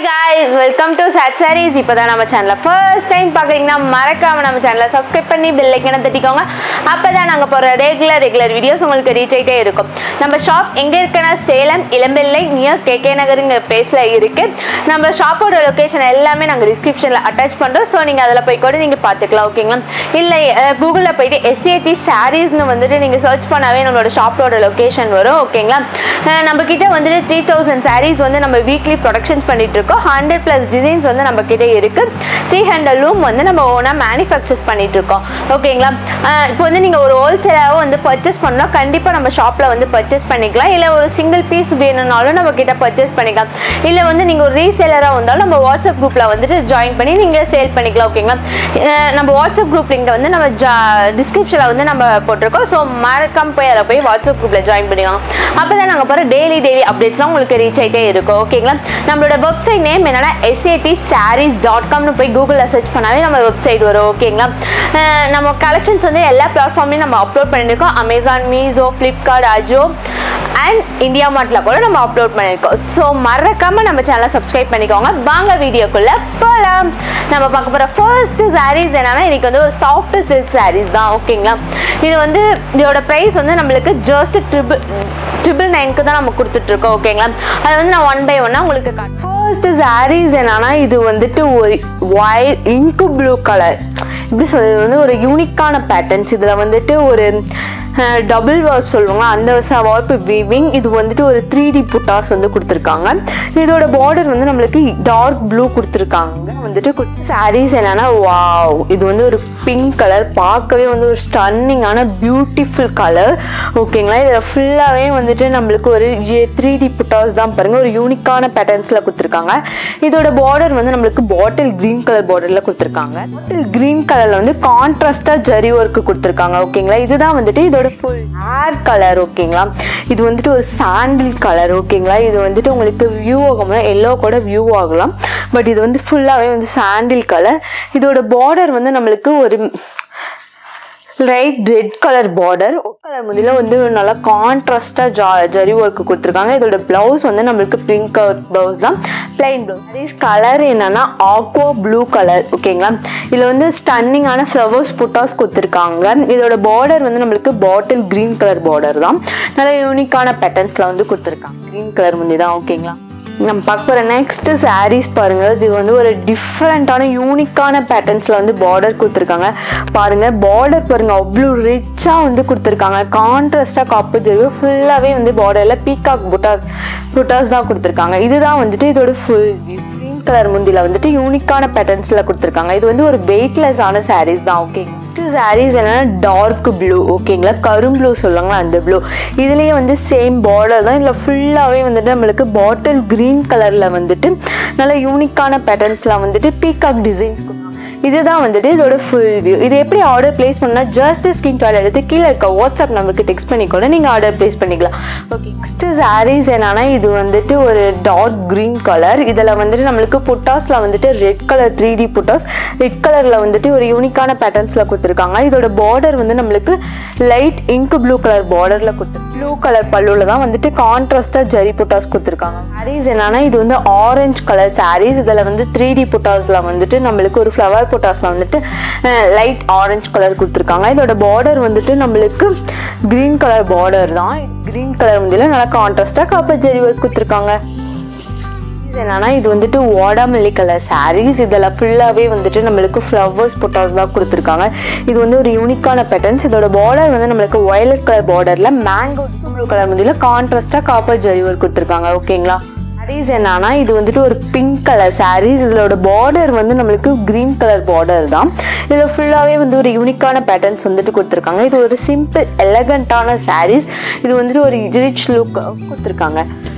guys, welcome to Sat Sarees. இப்போதான் நம்ம சேனலை ஃபர்ஸ்ட் டைம் பார்க்குறீங்கன்னா மறக்காம நம்ம சேனலை சப்ஸ்கிரைப் பண்ணி பெல் ஐக்கனை தட்டிக்கோங்க. அப்பதான் நாங்கள் போகிற ரெகுலர் வீடியோஸ் உங்களுக்கு ரீச் ஆகிட்டே இருக்கும். நம்ம ஷாப் எங்கே இருக்குன்னா சேலம் இளம்பிள்ளை நியர் கேகே நகருங்கிற பிளேஸில் இருக்கு. நம்ம ஷாப்போட லொக்கேஷன் எல்லாமே நாங்கள் டிஸ்கிரிப்ஷனில் அட்டாச் பண்ணுறோம். ஸோ நீங்கள் அதில் போய் கூட நீங்கள் பார்த்துக்கலாம். ஓகேங்களா? இல்லை கூகுளில் போயிட்டு SAT சாரீஸ்னு வந்துட்டு நீங்கள் சர்ச் பண்ணாவே நம்மளோட ஷாப்போட லொக்கேஷன் வரும். ஓகேங்களா? நம்ம கிட்ட வந்துட்டு 3000 சாரீஸ் வந்து நம்ம வீக்லி ப்ரொடக்ஷன்ஸ் பண்ணிட்டு இருக்கோம். 100+ டிசைன்ஸ் வந்து நம்ம கிட்ட இருக்கு. 300 லூம் வந்து நம்ம ஓனா மேனுஃபேக்சர்ஸ் பண்ணிட்டு இருக்கோம். ஓகேங்களா? இப்போ வந்து நீங்க ஒரு ஹோல்சேலாக வந்து பர்ச்சேஸ் பண்ணா கண்டிப்பா நம்ம ஷாப்ல வந்து பர்ச்சேஸ் பண்ணிக்கலாம். இல்லை ஒரு சிங்கிள் பீஸ் வேணும்னாலும் நம்ம கிட்ட பர்ச்சேஸ் பண்ணிக்கலாம். இல்லை வந்து நீங்க ஒரு ரீசேலராக வந்தாலும் நம்ம வாட்ஸ்அப் குரூப்ல வந்துட்டு ஜாயின் பண்ணி நீங்க சேல் பண்ணிக்கலாம். ஓகேங்களா? நம்ம வாட்ஸ்அப் குரூப் லிங்க் வந்து நம்ம டிஸ்கிரிப்ஷன்ல வந்து நம்ம போட்டிருக்கோம். ஸோ மறக்காம போய் அதில் போய் வாட்ஸ்அப் குரூப்ல ஜாயின் பண்ணிக்கலாம். அப்பதான் நாங்கள் போகிற டெய்லி அப்டேட்ஸ்லாம் உங்களுக்கு ரீச் ஆகிட்டே இருக்கும். ஓகேங்களா? நம்மளோட வெப்சைட் நேம் என்னன்னா satsarees.com போய் கூகுளில் சர்ச் பண்ணாலே நம்ம வெப்சைட் வரும். ஓகேங்களா? நம்ம கலெக்ஷன்ஸ் வந்து எல்லா பிளாட்ஃபார்ம்லையும் நம்ம அப்லோட் பண்ணியிருக்கோம். Amazon, Meesho, Flipkart, Ajio and India மார்ட்ல கூட நம்ம அப்லோட் பண்ணியிருக்கோம். ஸோ மறக்காம நம்ம சேனலை சப்ஸ்கிரைப் பண்ணிக்கோங்க. வாங்க வீடியோக்குள்ள போகலாம். நம்ம பார்க்க போகிற ஃபர்ஸ்ட் சாரீஸ் என்னன்னா இன்னைக்கு வந்து ஒரு சாஃப்ட் சில்க் சாரீஸ் தான். ஓகேங்களா? இது வந்து இதோட ப்ரைஸ் வந்து நம்மளுக்கு ஜஸ்ட் 999 தான் நம்ம கொடுத்துட்ருக்கோம். ஓகேங்களா? அது வந்து நான் 1 by 1 உங்களுக்கு ஃபர்ஸ்ட் சாரீஸ் என்னன்னா இது வந்துட்டு ஒரு ஒயிட் இங்கு ப்ளூ கலர். இப்படி சொல்றது வந்து ஒரு யூனிக்கான பேட்டர்ன்ஸ். இதில் வந்துட்டு ஒரு டபுள் வார்ப் சொல்லுவாங்க, அந்த வார்ப் வீவிங். இது வந்துட்டு ஒரு 3D புட்டாஸ் வந்து கொடுத்துருக்காங்க. இதோட பார்டர் வந்து நம்மளுக்கு டார்க் ப்ளூ கொடுத்துருக்காங்க. வந்துட்டு சாரீஸ் என்னன்னா வாவ், இது வந்து ஒரு பிங்க் கலர். பார்க்கவே வந்து ஒரு ஸ்டன்னிங்கான பியூட்டிஃபுல் கலர். ஓகேங்களா? இதில் ஃபுல்லாகவே வந்துட்டு நம்மளுக்கு ஒரு 3D புட்டாஸ் தான் பாருங்கள். ஒரு யூனிக்கான பேட்டர்ன்ஸில் கொடுத்துருக்காங்க. இதோட பார்டர் வந்து நம்மளுக்கு பாட்டில் க்ரீன் கலர் பார்டரில் கொடுத்துருக்காங்க. பாட்டில் க்ரீன் கலரில் வந்து கான்ட்ராஸ்டாக ஜரி ஒர்க்கு கொடுத்துருக்காங்க. ஓகேங்களா? இதுதான் வந்துட்டு இதோட ஃபுல் ஹேர் கலர். ஓகேங்களா? இது வந்துட்டு ஒரு சாண்டில் கலர். ஓகேங்களா? இது வந்துட்டு உங்களுக்கு வியூ ஆகும், எல்லோ கூட வியூ ஆகலாம். பட் இது வந்து ஃபுல்லாகவே வந்து சாண்டில் கலர். இதோட பார்டர் வந்து நம்மளுக்கு ஒரு light red colour border. Colour முதல்ல வந்து நல்லா கான்ட்ராஸ்டாக ஜரி ஒர்க்கு கொடுத்துருக்காங்க. இதோட பிளவுஸ் வந்து நம்மளுக்கு பிங்க் கலர் பிளவுஸ் தான், பிளைன் பிளவுஸ். கலர் என்னன்னா ஆக்வா ப்ளூ கலர். ஓகேங்களா? இதில் வந்து ஸ்டன்னிங்கான ஃப்ளவர்ஸ் புட்டாஸ் கொடுத்துருக்காங்க. இதோட பார்டர் வந்து நம்மளுக்கு பாட்டில் கிரீன் கலர் பார்டர் தான். நல்ல யூனிக்கான பேட்டர்ன்ஸில் வந்து கொடுத்துருக்காங்க. கிரீன் கலர் முந்தி தான். ஓகேங்களா? நம்ம பார்க்க போகிற நெக்ஸ்ட் சாரீஸ் பாருங்க. இது வந்து ஒரு டிஃப்ரெண்டான யூனிக்கான பேட்டர்ன்ஸ்ல வந்து பார்டர் கொடுத்துருக்காங்க. பாருங்க பார்டர் பாருங்க, அவ்வளோ ரிச்சா வந்து கொடுத்துருக்காங்க. கான்ட்ராஸ்டா காப்பர் ஜரி ஃபுல்லாவே வந்து பார்டர்ல பீகாக் புட்டாஸ் தான் கொடுத்துருக்காங்க. இதுதான் வந்துட்டு இதோட ஃபுல் கிரீன் கலர் முந்தில வந்துட்டு யூனிக்கான பேட்டர்ன்ஸ்ல கொடுத்துருக்காங்க. இது வந்து ஒரு வெயிட்லெஸ் ஆன சாரீஸ் தான். ஓகே, சாரீஸ் என்னன்னா டார்க் ப்ளூ. ஓகேங்களா? கரும் ப்ளூ சொல்லுவாங்களா, அந்த ப்ளூ. இதுலயே வந்து சேம் பார்டர் தான். இதுல ஃபுல்லாவே வந்துட்டு நம்மளுக்கு பாட்டில் கிரீன் கலர்ல வந்துட்டு நல்ல யூனிக்கான பேட்டர்ன்ஸ்ல வந்துட்டு பீகாக் டிசைன். இதுதான் வந்துட்டு இதோட ஃபுல் வியூ. இது எப்படி ஆர்டர் பிளேஸ் பண்ணால் ஜஸ்ட் ஸ்கிரீன்ஷாட் எடுத்து கீழே இருக்க வாட்ஸ்அப் நம்பருக்கு டெக்ஸ்ட் பண்ணி கூட நீங்கள் ஆர்டர் பிளேஸ் பண்ணிக்கலாம். ஓகே, நெக்ஸ்ட் சாரீஸ் என்னன்னா இது வந்துட்டு ஒரு டார்க் கிரீன் கலர். இதில் வந்துட்டு நம்மளுக்கு புட்டாஸில் வந்துட்டு ரெட் கலர் 3D புட்டாஸ், ரெட் கலரில் வந்துட்டு ஒரு யூனிக்கான பேட்டர்ன்ஸில் கொடுத்துருக்காங்க. இதோட பார்டர் வந்து நம்மளுக்கு லைட் இங்க் ப்ளூ கலர் பார்டரில் ப்ளூ கலர் பல்லுவில் தான் வந்துட்டு கான்ட்ராஸ்டாக ஜரி புட்டாஸ் கொடுத்துருக்காங்க. சாரீஸ் என்னன்னா இது வந்து ஆரஞ்சு கலர் சாரீஸ். இதில் வந்து 3D புட்டாஸில் வந்துட்டு நம்மளுக்கு ஒரு ஃப்ளவர் புட்டாஸ்ல வந்துட்டு லைட் ஆரஞ்சு கலர் கொடுத்துருக்காங்க. இதோட பார்டர் வந்துட்டு நம்மளுக்கு கிரீன் கலர் பார்டர் தான். கிரீன் கலர் வந்து நல்லா கான்ட்ராஸ்டா காப்பர் ஜரி ஒர்க் கொடுத்துருக்காங்க. என்னன்னா இது வந்துட்டு வாடாமல்லி கலர் சாரீஸ். இதெல்லாம் ஃபுல்லாவே வந்துட்டு நம்மளுக்கு ஃப்ளவர்ஸ் புட்டாஸ் தான் கொடுத்துருக்காங்க. இது வந்து ஒரு யூனிக்கான பேட்டர்ன்ஸ். இதோட பார்டர் வந்து நம்மளுக்கு வயலட் கலர் பார்டர்ல மேங்கோ ப்ளூ கலர் வந்து கான்ட்ராஸ்டா காப்பர் ஜரி ஒர்க் கொடுத்துருக்காங்க. ஓகேங்களா? சாரீஸ் என்னன்னா இது வந்துட்டு ஒரு பிங்க் கலர் சாரீஸ். இதோட பார்டர் வந்து நம்மளுக்கு கிரீன் கலர் பார்டர் தான். இதில் ஃபுல்லாகவே வந்து ஒரு யூனிக்கான பேட்டர்ன்ஸ் வந்துட்டு கொடுத்துருக்காங்க. இது ஒரு சிம்பிள் எலகண்டான சாரீஸ். இது வந்துட்டு ஒரு ரிச் லுக் கொடுத்துருக்காங்க.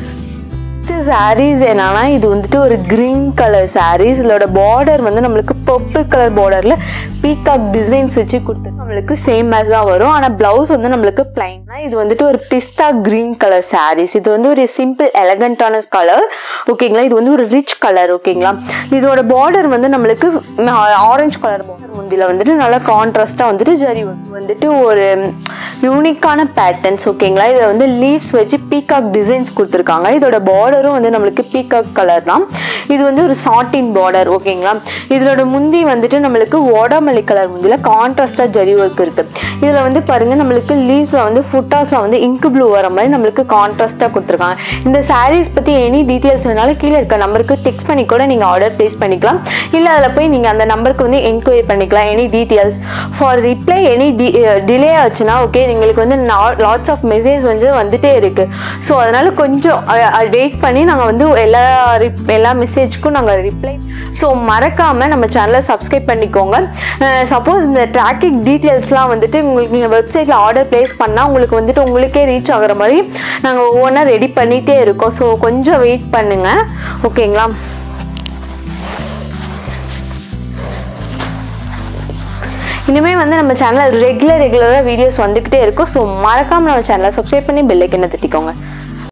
சாரீஸ் என்னன்னா இது வந்துட்டு ஒரு கிரீன் கலர் சாரீஸ். இதோட பார்டர் வந்து நம்மளுக்கு பர்பிள் கலர் பார்டர்ல பீகாக் டிசைன்ஸ் வச்சு கொடுத்து நம்மளுக்கு சேம் மேட்ச் தான் வரும். ஆனால் பிளவுஸ் வந்து நம்மளுக்கு பிளைன். இது வந்துட்டு ஒரு பிஸ்தா கிரீன் கலர் சாரீஸ். இது வந்து ஒரு சிம்பிள் எலகண்டான கலர். ஓகேங்களா? இது வந்து ஒரு ரிச் கலர். ஓகேங்களா? இதோட பார்டர் வந்து நம்மளுக்கு ஆரஞ்சு கலர் பார்டர் முந்தில வந்துட்டு நல்லா கான்ட்ராஸ்டா வந்துட்டு ஜரி வந்துட்டு ஒரு யூனிக்கான பேட்டர்ன்ஸ் ஓகேங்களா. இதில் வந்து லீவ்ஸ் வச்சு பீகாக் டிசைன்ஸ் கொடுத்துருக்காங்க. இதோட பார்டரும் வந்து நம்மளுக்கு பீகாக் கலர் தான். இது வந்து ஒரு சாட்டின் பார்டர் ஓகேங்களா. இதோட முந்தி வந்துட்டு நம்மளுக்கு வாடாமல்லி கலர் முந்தியில் கான்ட்ராஸ்டாக ஜரி ஒர்க் இருக்குது. இதில் வந்து பாருங்கள் நம்மளுக்கு லீவ்ஸில் வந்து ஃபுட்டாஸில் வந்து இங்கு ப்ளூ வர மாதிரி நம்மளுக்கு கான்ட்ராஸ்டாக கொடுத்துருக்காங்க. இந்த சாரீஸ் பற்றி எனி டீட்டெயில்ஸ் வேணாலும் கீழே இருக்க நம்பருக்கு டெக்ஸ்ட் பண்ணி கூட நீங்கள் ஆர்டர் ப்ளேஸ் பண்ணிக்கலாம். இல்லை அதில் போய் நீங்கள் அந்த நம்பருக்கு வந்து என்கொயரி பண்ணிக்கலாம் any details. For reply any delay ஆச்சுன்னா ஓகே எங்களுக்கு வந்து லாட்ஸ் ஆஃப் மெசேஜ் வந்து வந்துட்டே இருக்குது. ஸோ அதனால் கொஞ்சம் வெயிட் பண்ணி நாங்கள் வந்து எல்லா மெசேஜ்க்கும் நாங்கள் ரிப்ளை. ஸோ மறக்காமல் நம்ம சேனலை சப்ஸ்கிரைப் பண்ணிக்கோங்க. சப்போஸ் இந்த ட்ராக்கிங் டீட்டெயில்ஸ்லாம் வந்துட்டு உங்களுக்கு நீங்கள் வெப்சைட்டில் ஆர்டர் ப்ளேஸ் பண்ணால் உங்களுக்கு வந்துட்டு உங்களுக்கே ரீச் ஆகிற மாதிரி நாங்கள் ஒவ்வொன்றா ரெடி பண்ணிகிட்டே இருக்கோம். ஸோ கொஞ்சம் வெயிட் பண்ணுங்கள் ஓகேங்களா. இனிமேல் வந்து நம்ம சேனலில் ரெகுலராக வீடியோஸ் வந்துக்கிட்டே இருக்கும். ஸோ மறக்காமல் நம்ம சேனலை சப்ஸ்கிரைப் பண்ணி பெல் ஐக்கனை தட்டிக்கோங்க.